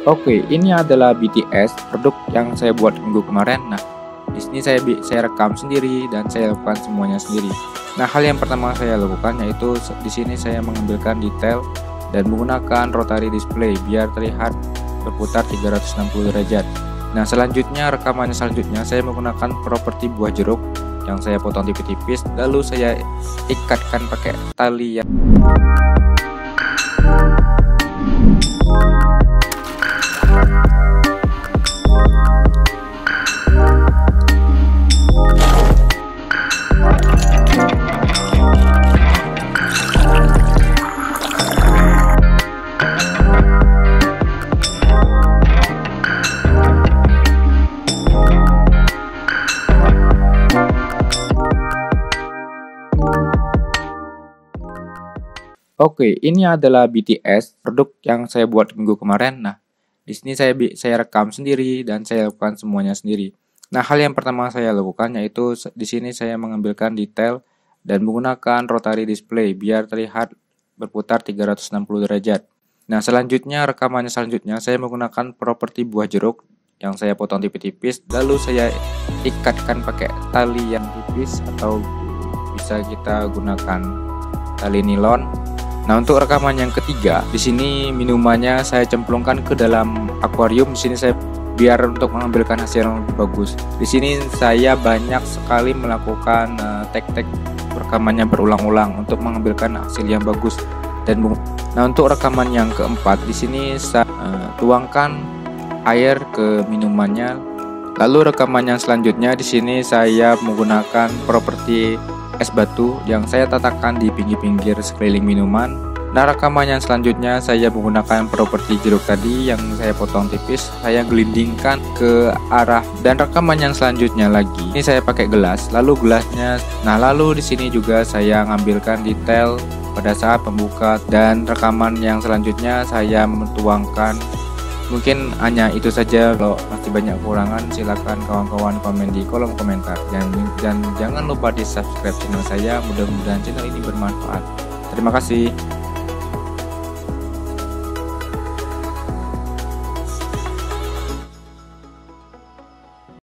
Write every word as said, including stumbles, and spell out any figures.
Oke, ini adalah B T S, produk yang saya buat minggu kemarin. Nah, di sini saya saya rekam sendiri dan saya lakukan semuanya sendiri. Nah, hal yang pertama saya lakukan yaitu di sini saya mengambilkan detail dan menggunakan rotary display biar terlihat berputar tiga ratus enam puluh derajat. Nah, selanjutnya rekamannya selanjutnya saya menggunakan properti buah jeruk yang saya potong tipis-tipis, lalu saya ikatkan pakai tali yang Oke, ini adalah B T S, produk yang saya buat minggu kemarin. Nah, di sini saya saya rekam sendiri dan saya lakukan semuanya sendiri. Nah, hal yang pertama saya lakukan yaitu di sini saya mengambilkan detail dan menggunakan rotary display biar terlihat berputar tiga ratus enam puluh derajat. Nah, selanjutnya rekamannya selanjutnya saya menggunakan properti buah jeruk yang saya potong tipis-tipis, lalu saya ikatkan pakai tali yang tipis atau bisa kita gunakan tali nilon. Nah, untuk rekaman yang ketiga, di sini minumannya saya cemplungkan ke dalam akuarium. Di sini saya biar untuk mengambilkan hasil yang lebih bagus. Di sini saya banyak sekali melakukan uh, tek-tek rekamannya berulang-ulang untuk mengambilkan hasil yang bagus dan nah, untuk rekaman yang keempat, di sini saya uh, tuangkan air ke minumannya. Lalu rekaman yang selanjutnya di sini saya menggunakan properti es batu yang saya tatakkan di pinggir-pinggir sekeliling minuman. Nah, rekaman yang selanjutnya saya menggunakan properti jeruk tadi yang saya potong tipis, saya gelindingkan ke arah, dan rekaman yang selanjutnya lagi ini saya pakai gelas, lalu gelasnya. Nah, lalu di sini juga saya mengambilkan detail pada saat pembuka, dan rekaman yang selanjutnya saya menuangkan. Mungkin hanya itu saja. Kalau masih banyak kekurangan, silakan kawan-kawan komen di kolom komentar. Dan, dan jangan lupa di subscribe channel saya. Mudah-mudahan channel ini bermanfaat. Terima kasih.